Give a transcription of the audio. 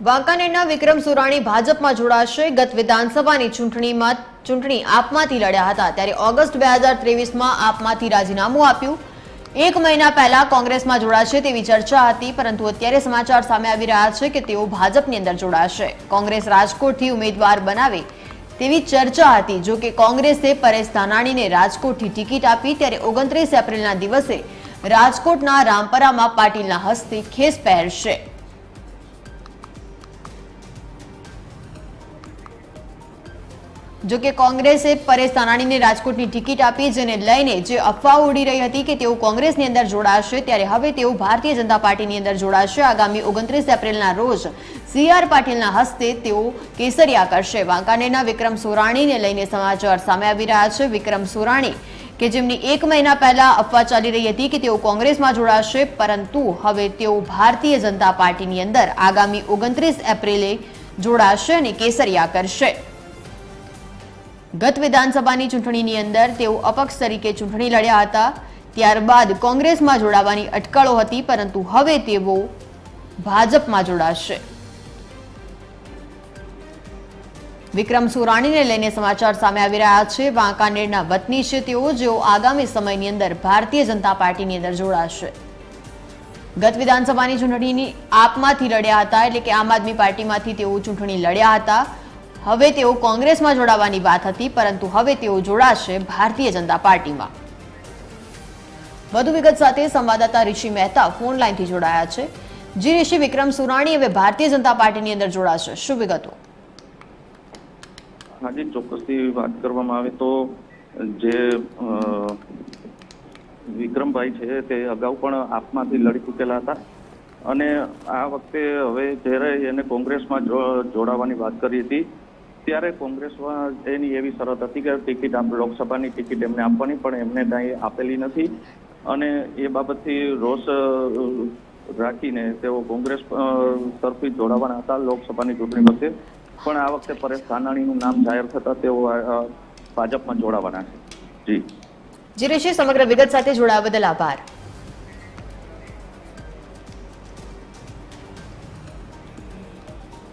વાંકાનેરના વિક્રમ સુરાણી ભાજપમાં જોડાશે। ગત વિધાનસભાની ચૂંટણી આપમાંથી લડ્યા હતા, ત્યારે ઓગસ્ટ 2023માં આપમાંથી રાજીનામું આપ્યું। એક મહિના પહેલા કોંગ્રેસમાં જોડાશે તેવી ચર્ચા હતી, પરંતુ અત્યારે સમાચાર સામે આવી રહ્યા છે કે તેઓ ભાજપની અંદર જોડાશે। કોંગ્રેસ રાજકોટથી ઉમેદવાર બનાવે તેવી ચર્ચા હતી। જો કે કોંગ્રેસે પરેશ ધાનાણીને રાજકોટથી ટિકિટ આપી, ત્યારે 29 એપ્રિલના દિવસે રાજકોટના રામપરામાં પાટીલના હસ્તે ખેસ પહેરશે। જો કે કોંગ્રેસે પરેશ ધાનાણીને રાજકોટની ટિકિટ આપી, જેને લઈને જે અફવાઓ ઉડી રહી હતી કે તેઓ કોંગ્રેસની અંદર જોડાશે, ત્યારે હવે તેઓ ભારતીય જનતા પાર્ટીની અંદર જોડાશે। આગામી 29 એપ્રિલના રોજ CR પાટીલના હસ્તે તેઓ કેસરિયા કરશે। વાંકાનેરના વિક્રમ સુરાણીને લઈને સમાચાર સામે આવી રહ્યા છે। વિક્રમ સુરાણી કે જેમની એક મહિના પહેલા અફવા ચાલી રહી હતી કે તેઓ કોંગ્રેસમાં જોડાશે, પરંતુ હવે તેઓ ભારતીય જનતા પાર્ટીની અંદર આગામી 29 એપ્રિલે જોડાશે અને કેસરિયા કરશે। ગત વિધાનસભાની ચૂંટણીની અંદર તેઓ અપક્ષ તરીકે ચૂંટણી લડ્યા હતા, ત્યારબાદ કોંગ્રેસમાં જોડાવાની અટકળો હતી, પરંતુ હવે તેઓ ભાજપમાં જોડાશે। વિક્રમ સુરાણીને લઈને સમાચાર સામે આવી રહ્યા છે। વાંકાનેરના વતની છે તેઓ, જેઓ આગામી સમયની અંદર ભારતીય જનતા પાર્ટીની અંદર જોડાશે। ગત વિધાનસભાની ચૂંટણીની આપમાંથી લડ્યા હતા, એટલે કે આમ આદમી પાર્ટીમાંથી તેઓ ચૂંટણી લડ્યા હતા। હવે તેઓ કોંગ્રેસમાં જોડાવાની વાત હતી, પરંતુ હવે તેઓ જોડાશે ભારતીય જનતા પાર્ટીમાં। વધુ વિગત સાથે સંવાદદાતા ઋષિ મહેતા ફોન લાઈનથી જોડાયા છે। જી ઋષિ, વિક્રમ સુરાણી હવે ભારતીય જનતા પાર્ટીની અંદર જોડાશે, શું વિગતો? હાજી, ચોક્કસથી વાત કરવામાં આવે તો જે વિક્રમભાઈ છે તે અગાઉ પણ આપમાંથી લડી ચૂકેલા હતા, અને આ વખતે હવે જ્યારે એને કોંગ્રેસમાં જોડાવાની વાત કરી હતી, ત્યારે કોંગ્રેસમાં એની એવી શરત હતી કે ટિકિટ લોકસભાની ટિકિટ એમને આપવાની, પણ એમને કાંઈ આપેલી નથી, અને એ બાબતથી રોષ રાખીને તેઓ કોંગ્રેસ તરફી જોડાવાના હતા લોકસભાની ચૂંટણી વખતે, પણ આ વખતે પરેશ ધાનાણીનું નામ જાહેર થતા તેઓ ભાજપમાં જોડાવાના છે। જી જી ઋષિ, સમગ્ર વિગત સાથે જોડાવા બદલ આભાર।